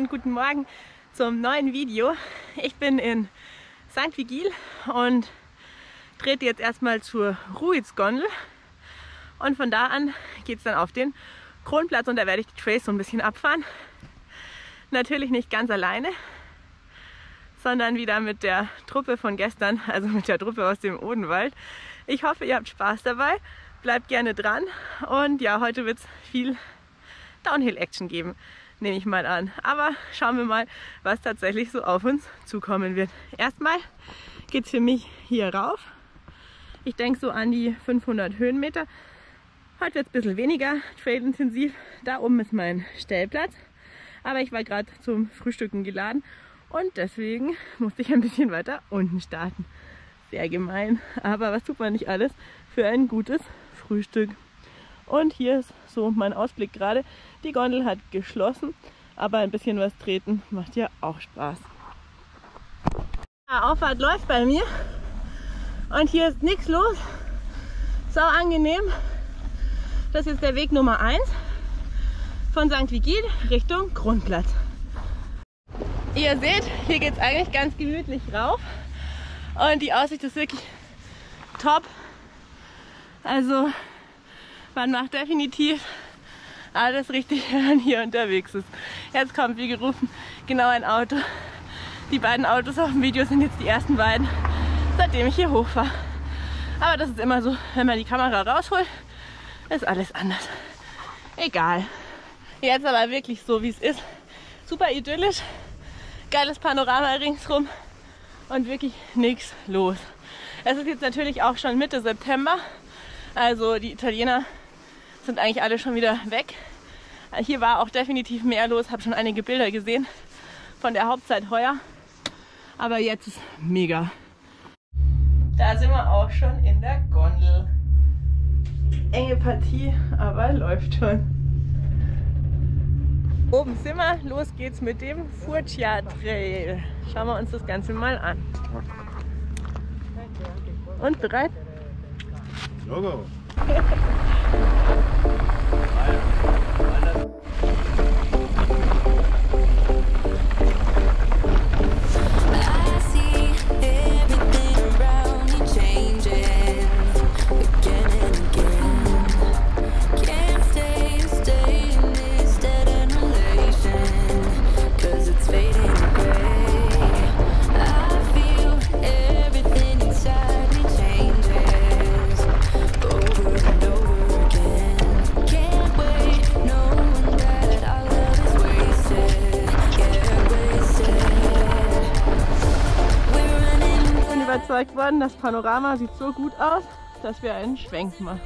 und guten Morgen zum neuen Video. Ich bin in St. Vigil und trete jetzt erstmal zur Ruiz-Gondel und von da an geht es dann auf den Kronplatz und da werde ich die Trails so ein bisschen abfahren. Natürlich nicht ganz alleine, sondern wieder mit der Truppe von gestern, also mit der Truppe aus dem Odenwald. Ich hoffe, ihr habt Spaß dabei, bleibt gerne dran und ja, heute wird es viel Downhill-Action geben, nehme ich mal an. Aber schauen wir mal, was tatsächlich so auf uns zukommen wird. Erstmal geht es für mich hier rauf. Ich denke so an die 500 Höhenmeter. Heute wird es ein bisschen weniger trailintensiv. Da oben ist mein Stellplatz. Aber ich war gerade zum Frühstücken geladen und deswegen musste ich ein bisschen weiter unten starten. Sehr gemein, aber was tut man nicht alles für ein gutes Frühstück. Und hier ist so mein Ausblick gerade. Die Gondel hat geschlossen, aber ein bisschen was treten macht ja auch Spaß. Ja, Auffahrt läuft bei mir und hier ist nichts los. Sau angenehm. Das ist jetzt der Weg Nummer 1 von St. Vigil Richtung Kronplatz. Ihr seht, hier geht es eigentlich ganz gemütlich rauf und die Aussicht ist wirklich top. Also man macht definitiv alles richtig, wenn man hier unterwegs ist. Jetzt kommt wie gerufen genau ein Auto. Die beiden Autos auf dem Video sind jetzt die ersten beiden, seitdem ich hier hochfahre. Aber das ist immer so, wenn man die Kamera rausholt, ist alles anders. Egal. Jetzt aber wirklich so, wie es ist. Super idyllisch, geiles Panorama ringsrum und wirklich nichts los. Es ist jetzt natürlich auch schon Mitte September, also die Italiener sind eigentlich alle schon wieder weg. Hier war auch definitiv mehr los, habe schon einige Bilder gesehen von der Hauptzeit heuer, aber jetzt ist mega. Da sind wir auch schon in der Gondel. Enge Partie, aber läuft schon. Oben sind wir, los geht's mit dem Furcia Trail. Schauen wir uns das Ganze mal an. Und bereit? Logo! Überzeugt worden, das Panorama sieht so gut aus, dass wir einen Schwenk machen.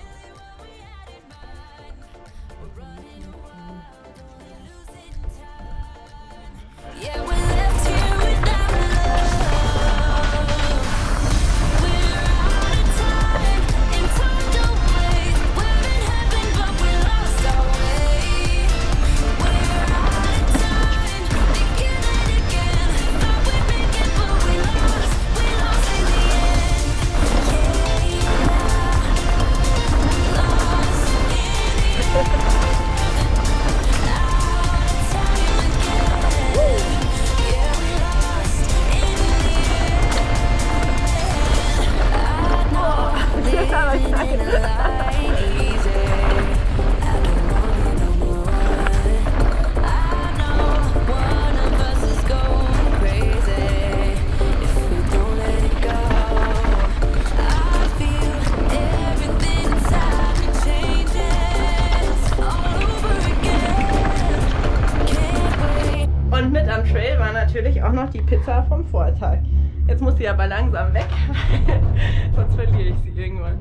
Und mit am Trail war natürlich auch noch die Pizza vom Vortag. Jetzt muss sie aber langsam weg, sonst verliere ich sie irgendwann.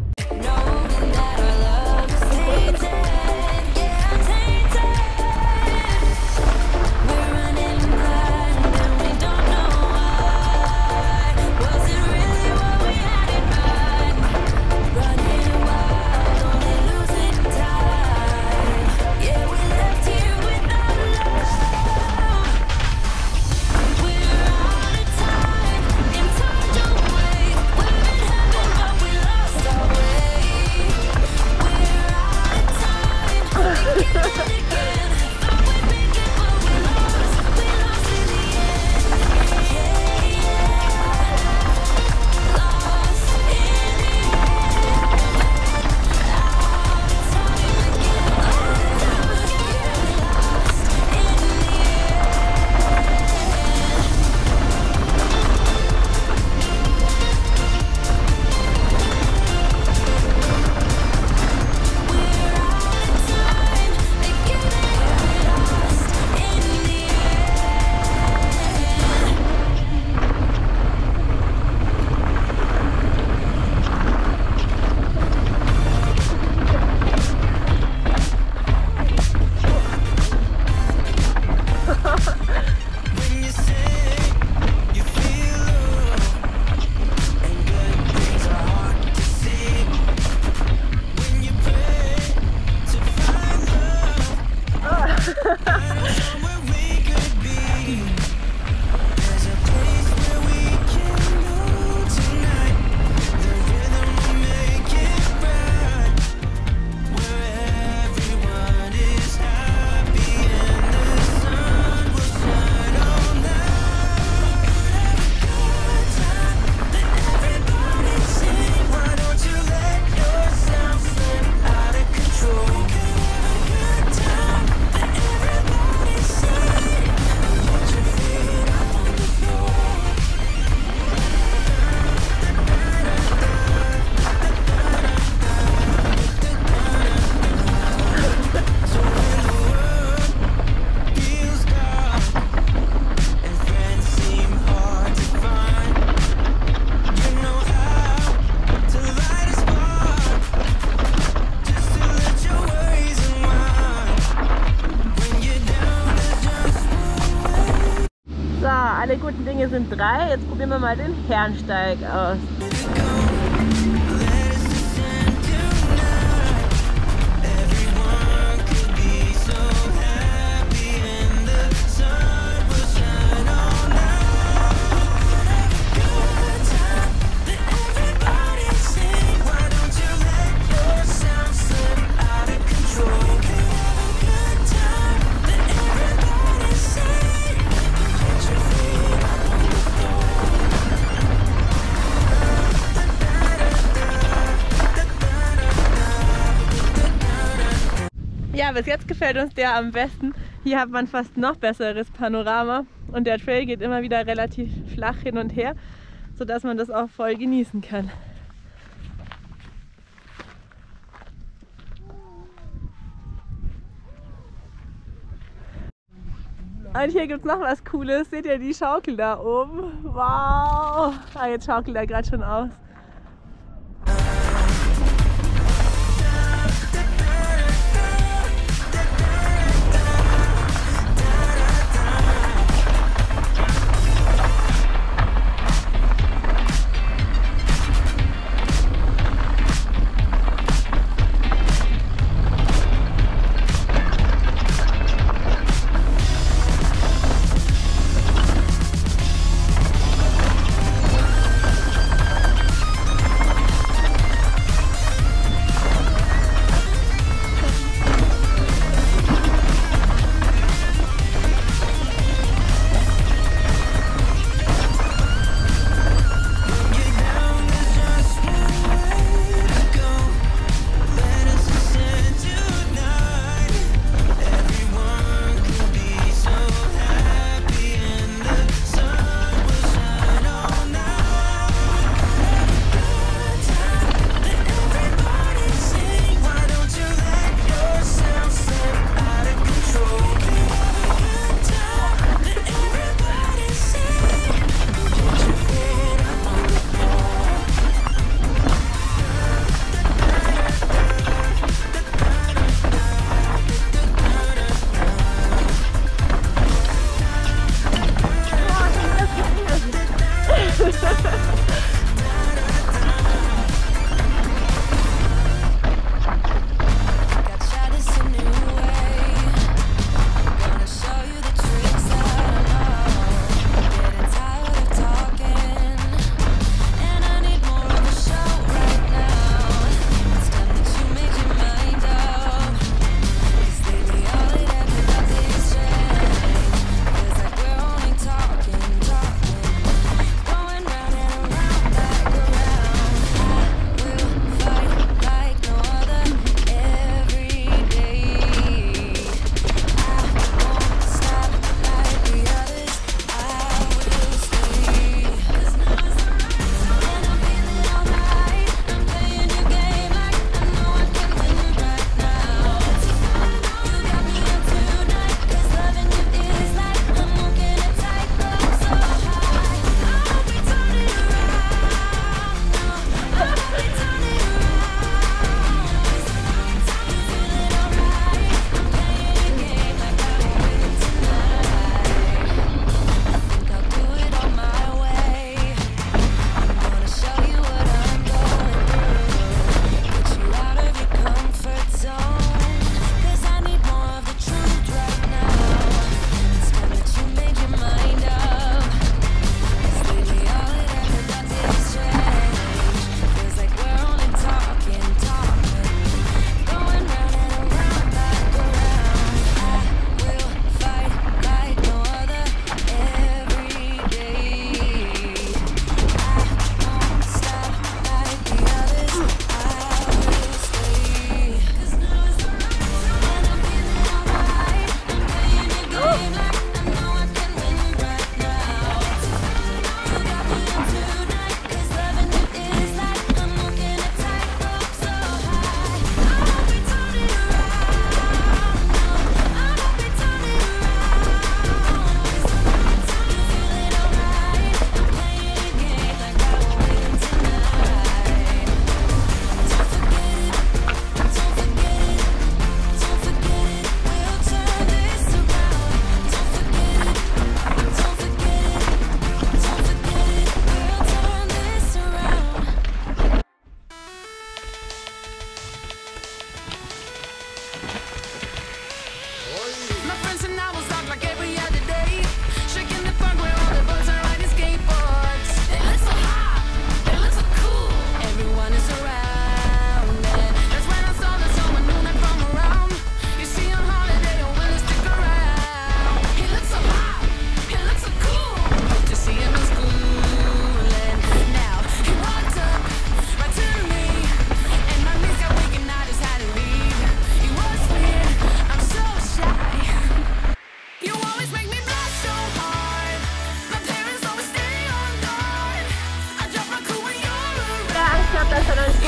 sind 3. Jetzt probieren wir mal den Herrensteig aus. Ja, bis jetzt gefällt uns der am besten. Hier hat man fast noch besseres Panorama und der Trail geht immer wieder relativ flach hin und her, sodass man das auch voll genießen kann. Und hier gibt es noch was Cooles. Seht ihr die Schaukel da oben? Wow! Ah, jetzt schaukelt er gerade schon aus.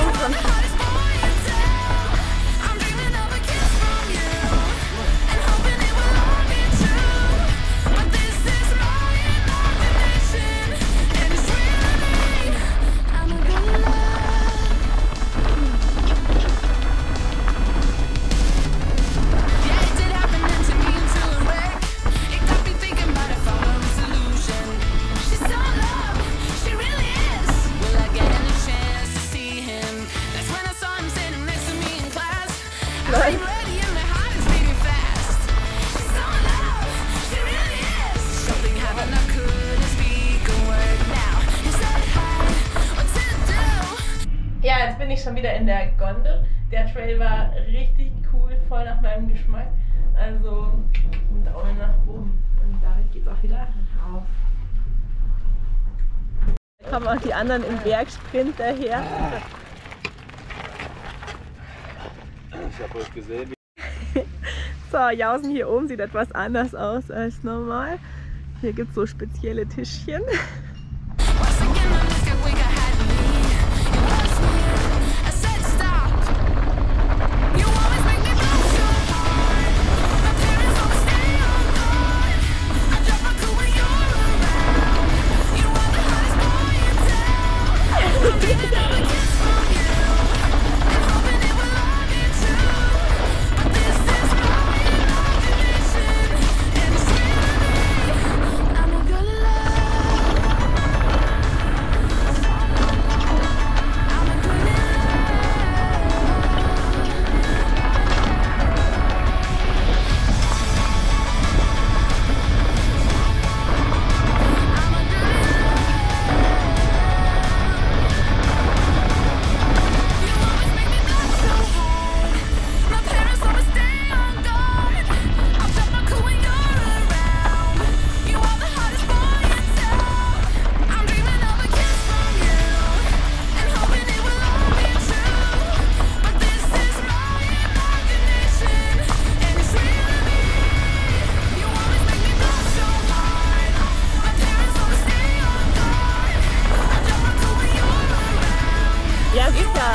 Jungs schon. Ja, jetzt bin ich schon wieder in der Gondel. Der Trail war richtig cool, voll nach meinem Geschmack. Also ein Daumen nach oben. Und damit geht's auch wieder rauf. Da kommen auch die anderen im Bergsprint daher. Ich habe euch gesehen. So, Jausen hier oben sieht etwas anders aus als normal. Hier gibt es so spezielle Tischchen. Ja, sicher.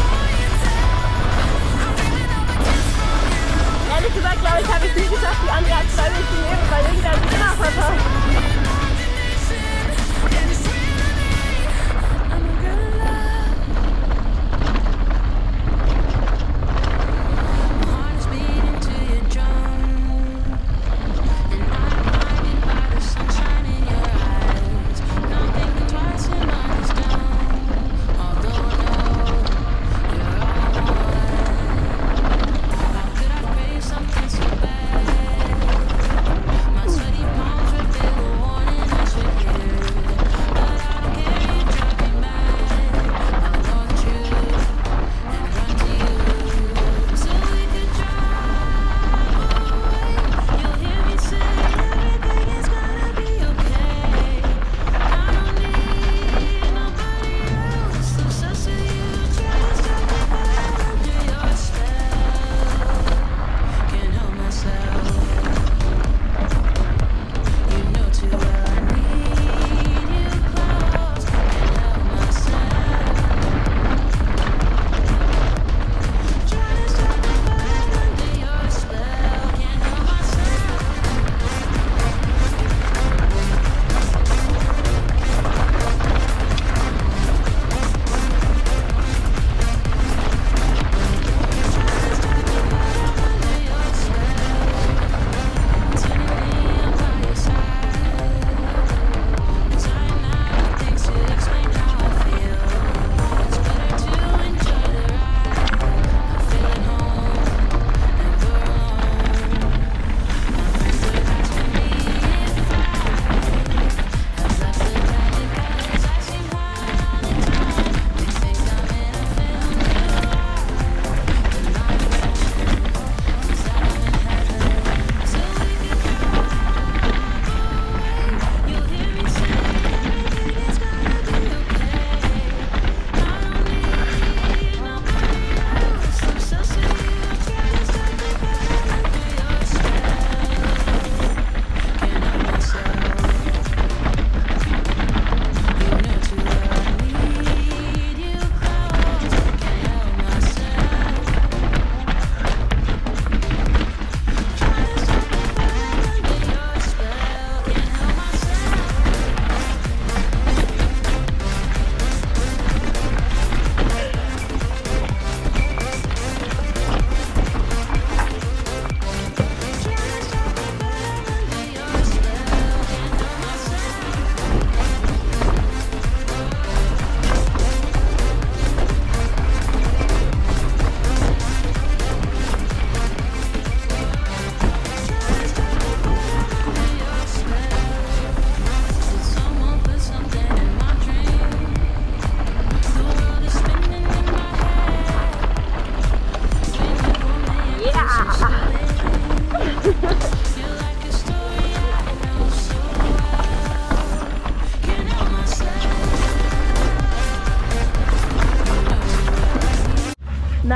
Ehrlich gesagt, glaube ich, habe ich es nie geschafft, die andere Abschreibung zu nehmen, weil irgendein Trainer verpasst.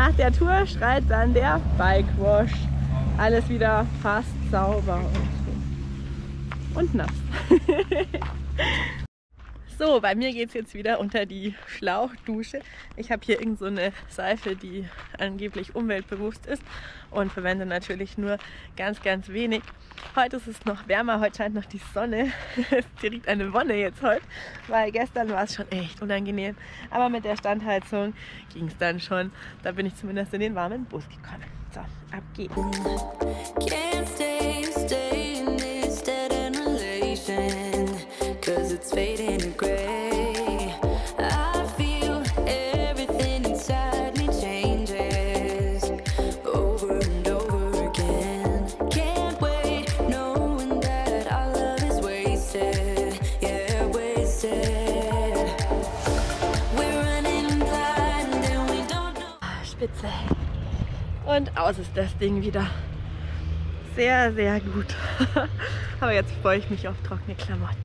Nach der Tour schreit dann der Bike Wash. Alles wieder fast sauber und nass. So, bei mir geht es jetzt wieder unter die Schlauchdusche. Ich habe hier irgend so eine Seife, die angeblich umweltbewusst ist und verwende natürlich nur ganz, ganz wenig. Heute ist es noch wärmer, heute scheint noch die Sonne. Es ist direkt eine Wonne jetzt heute, weil gestern war es schon echt unangenehm. Aber mit der Standheizung ging es dann schon. Da bin ich zumindest in den warmen Bus gekommen. So, ab geht's. Can't stay in this dead end relation, 'cause it's fading to gray. I feel everything inside me changes over and over again. Can't wait, knowing that our love is wasted, yeah, wasted. We're running blind and we don't know. Spitze. Und aus ist das Ding wieder. Sehr, sehr gut. Aber jetzt freue ich mich auf trockene Klamotten.